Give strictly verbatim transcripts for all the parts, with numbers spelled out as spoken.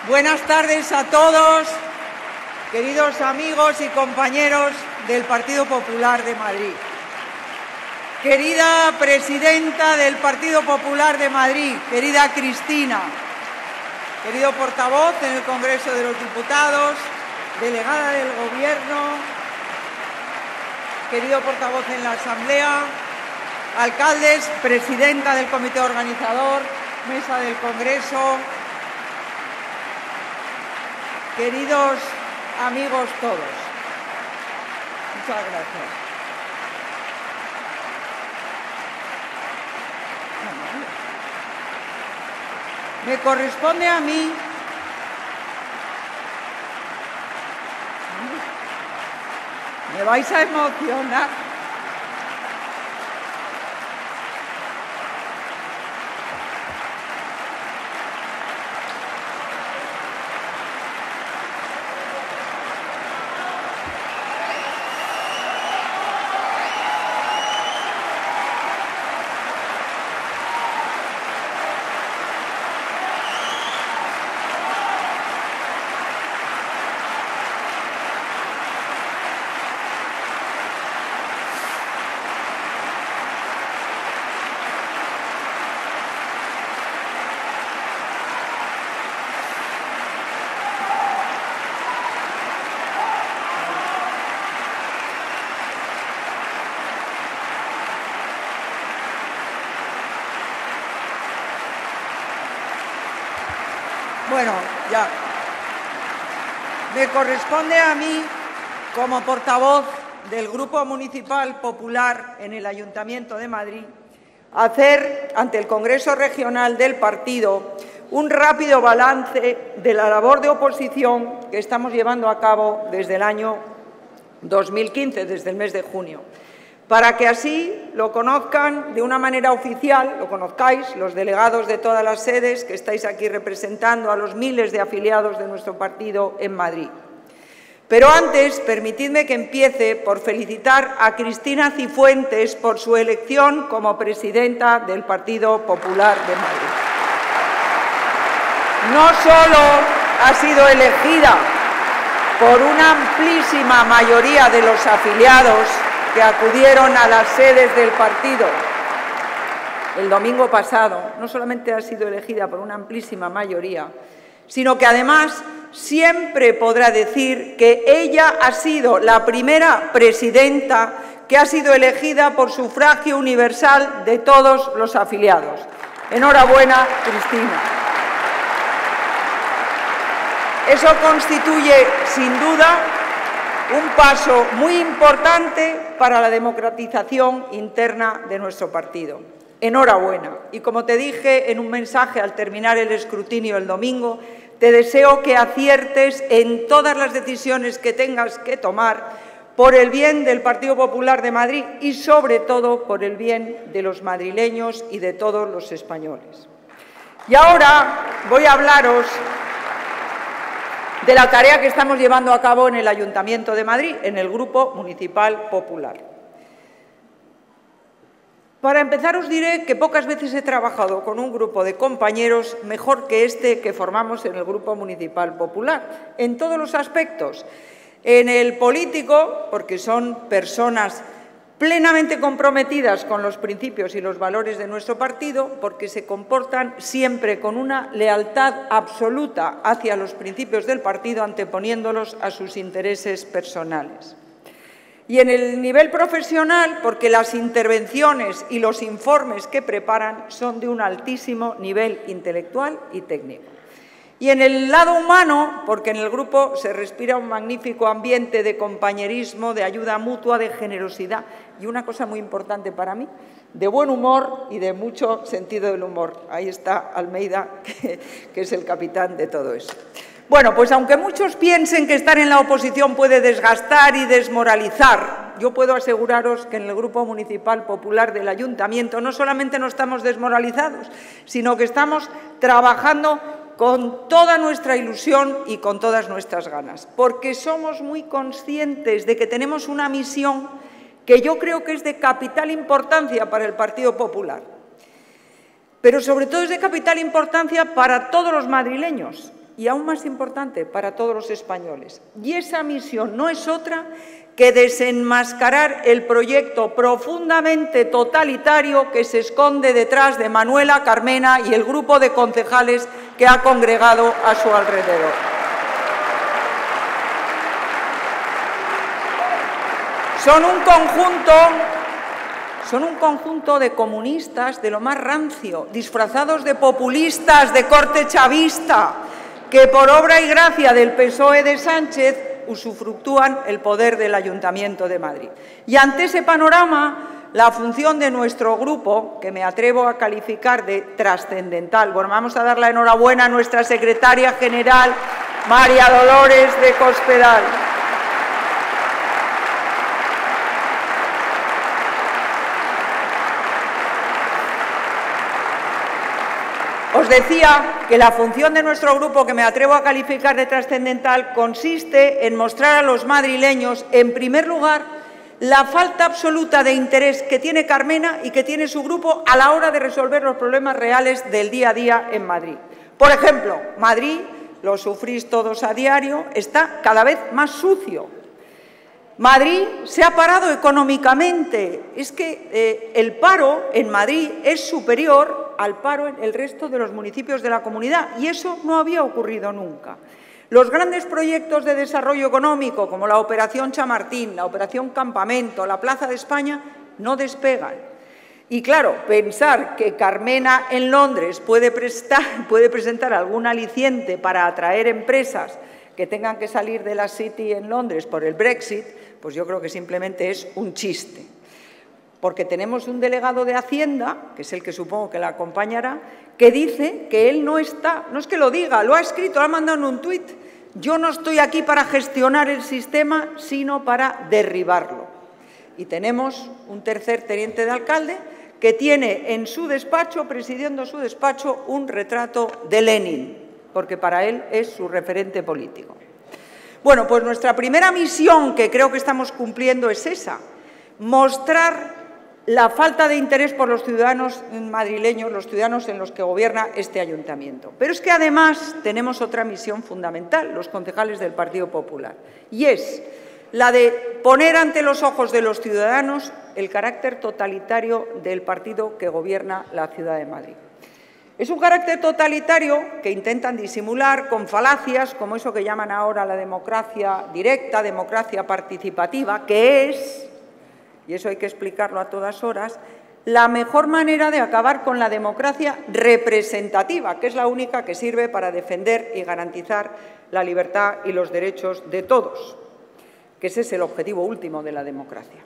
Buenas tardes a todos, queridos amigos y compañeros del Partido Popular de Madrid. Querida presidenta del Partido Popular de Madrid, querida Cristina, querido portavoz en el Congreso de los Diputados, delegada del Gobierno, querido portavoz en la Asamblea, alcaldes, presidenta del Comité Organizador, mesa del Congreso, queridos amigos todos. Muchas gracias. Me corresponde a mí me vais a emocionar. Bueno, ya. Me corresponde a mí, como portavoz del Grupo Municipal Popular en el Ayuntamiento de Madrid, hacer ante el Congreso Regional del partido un rápido balance de la labor de oposición que estamos llevando a cabo desde el año dos mil quince, desde el mes de junio, para que así lo conozcan de una manera oficial, lo conozcáis los delegados de todas las sedes que estáis aquí representando a los miles de afiliados de nuestro partido en Madrid. Pero antes, permitidme que empiece por felicitar a Cristina Cifuentes por su elección como presidenta del Partido Popular de Madrid. No solo ha sido elegida por una amplísima mayoría de los afiliados que acudieron a las sedes del partido el domingo pasado, no solamente ha sido elegida por una amplísima mayoría, sino que además siempre podrá decir que ella ha sido la primera presidenta que ha sido elegida por sufragio universal de todos los afiliados. Enhorabuena, Cristina. Eso constituye, sin duda, un paso muy importante para la democratización interna de nuestro partido. Enhorabuena. Y como te dije en un mensaje al terminar el escrutinio el domingo, te deseo que aciertes en todas las decisiones que tengas que tomar por el bien del Partido Popular de Madrid y, sobre todo, por el bien de los madrileños y de todos los españoles. Y ahora voy a hablaros de la tarea que estamos llevando a cabo en el Ayuntamiento de Madrid, en el Grupo Municipal Popular. Para empezar, os diré que pocas veces he trabajado con un grupo de compañeros mejor que este que formamos en el Grupo Municipal Popular, en todos los aspectos. En el político, porque son personas plenamente comprometidas con los principios y los valores de nuestro partido, porque se comportan siempre con una lealtad absoluta hacia los principios del partido, anteponiéndolos a sus intereses personales. Y en el nivel profesional, porque las intervenciones y los informes que preparan son de un altísimo nivel intelectual y técnico. Y en el lado humano, porque en el grupo se respira un magnífico ambiente de compañerismo, de ayuda mutua, de generosidad y una cosa muy importante para mí, de buen humor y de mucho sentido del humor. Ahí está Almeida, que, que es el capitán de todo eso. Bueno, pues aunque muchos piensen que estar en la oposición puede desgastar y desmoralizar, yo puedo aseguraros que en el Grupo Municipal Popular del Ayuntamiento no solamente no estamos desmoralizados, sino que estamos trabajando con toda nuestra ilusión y con todas nuestras ganas, porque somos muy conscientes de que tenemos una misión que yo creo que es de capital importancia para el Partido Popular, pero sobre todo es de capital importancia para todos los madrileños, y aún más importante para todos los españoles. Y esa misión no es otra que desenmascarar el proyecto profundamente totalitario que se esconde detrás de Manuela Carmena y el grupo de concejales que ha congregado a su alrededor. Son un conjunto, son un conjunto de comunistas de lo más rancio, disfrazados de populistas de corte chavista, que por obra y gracia del P S O E de Sánchez usufructúan el poder del Ayuntamiento de Madrid. Y ante ese panorama, la función de nuestro grupo, que me atrevo a calificar de trascendental, bueno, vamos a dar la enhorabuena a nuestra secretaria general, María Dolores de Cospedal. Os decía que la función de nuestro grupo, que me atrevo a calificar de trascendental, consiste en mostrar a los madrileños, en primer lugar, la falta absoluta de interés que tiene Carmena y que tiene su grupo a la hora de resolver los problemas reales del día a día en Madrid. Por ejemplo, Madrid, lo sufrís todos a diario, está cada vez más sucio. Madrid se ha parado económicamente. Es que eh, el paro en Madrid es superior al paro en el resto de los municipios de la comunidad, y eso no había ocurrido nunca. Los grandes proyectos de desarrollo económico, como la Operación Chamartín, la Operación Campamento, la Plaza de España, no despegan. Y claro, pensar que Carmena en Londres puede, prestar, puede presentar algún aliciente para atraer empresas que tengan que salir de la City en Londres por el Brexit, pues yo creo que simplemente es un chiste. Porque tenemos un delegado de Hacienda, que es el que supongo que la acompañará, que dice que él no está, no es que lo diga, lo ha escrito, lo ha mandado en un tuit. Yo no estoy aquí para gestionar el sistema, sino para derribarlo. Y tenemos un tercer teniente de alcalde que tiene en su despacho, presidiendo su despacho, un retrato de Lenin, porque para él es su referente político. Bueno, pues nuestra primera misión, que creo que estamos cumpliendo, es esa: mostrar la falta de interés por los ciudadanos madrileños, los ciudadanos en los que gobierna este ayuntamiento. Pero es que además tenemos otra misión fundamental, los concejales del Partido Popular, y es la de poner ante los ojos de los ciudadanos el carácter totalitario del partido que gobierna la ciudad de Madrid. Es un carácter totalitario que intentan disimular con falacias como eso que llaman ahora la democracia directa, democracia participativa, que es, y eso hay que explicarlo a todas horas, la mejor manera de acabar con la democracia representativa, que es la única que sirve para defender y garantizar la libertad y los derechos de todos, que ese es el objetivo último de la democracia.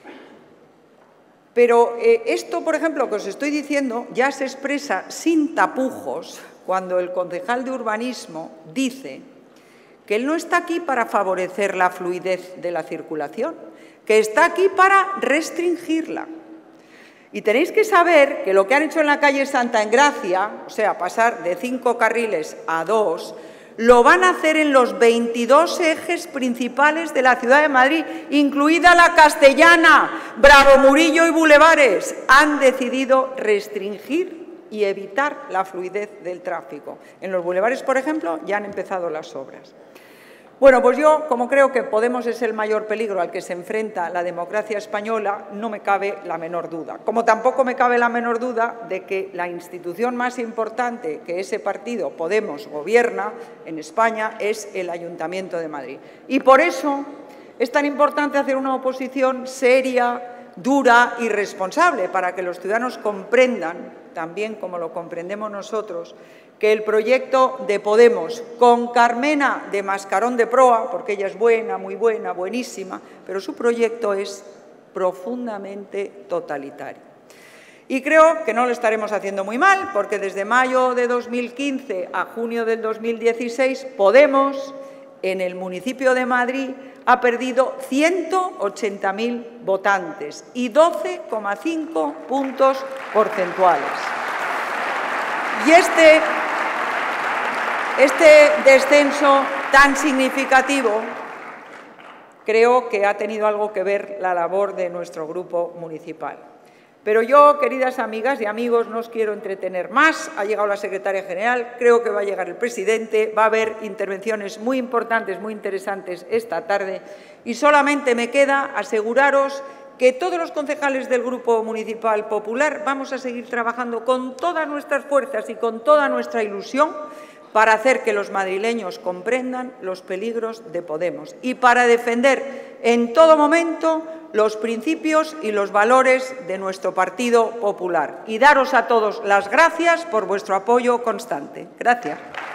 Pero eh, esto, por ejemplo, que os estoy diciendo, ya se expresa sin tapujos cuando el concejal de urbanismo dice que él no está aquí para favorecer la fluidez de la circulación, que está aquí para restringirla. Y tenéis que saber que lo que han hecho en la calle Santa Engracia, o sea, pasar de cinco carriles a dos, lo van a hacer en los veintidós ejes principales de la ciudad de Madrid, incluida la Castellana, Bravo Murillo y Bulevares. Han decidido restringir y evitar la fluidez del tráfico. En los bulevares, por ejemplo, ya han empezado las obras. Bueno, pues yo, como creo que Podemos es el mayor peligro al que se enfrenta la democracia española, no me cabe la menor duda. Como tampoco me cabe la menor duda de que la institución más importante que ese partido, Podemos, gobierna en España es el Ayuntamiento de Madrid. Y por eso es tan importante hacer una oposición seria, dura y responsable, para que los ciudadanos comprendan, también como lo comprendemos nosotros, que el proyecto de Podemos, con Carmena de mascarón de proa, porque ella es buena, muy buena, buenísima, pero su proyecto es profundamente totalitario. Y creo que no lo estaremos haciendo muy mal, porque desde mayo de dos mil quince a junio del dos mil dieciséis, Podemos, en el municipio de Madrid, ha perdido ciento ochenta mil votantes y doce coma cinco puntos porcentuales. Y este, este descenso tan significativo creo que ha tenido algo que ver la labor de nuestro grupo municipal. Pero yo, queridas amigas y amigos, no os quiero entretener más. Ha llegado la secretaria general, creo que va a llegar el presidente, va a haber intervenciones muy importantes, muy interesantes esta tarde y solamente me queda aseguraros que todos los concejales del Grupo Municipal Popular vamos a seguir trabajando con todas nuestras fuerzas y con toda nuestra ilusión para hacer que los madrileños comprendan los peligros de Podemos y para defender en todo momento los principios y los valores de nuestro Partido Popular. Y daros a todos las gracias por vuestro apoyo constante. Gracias.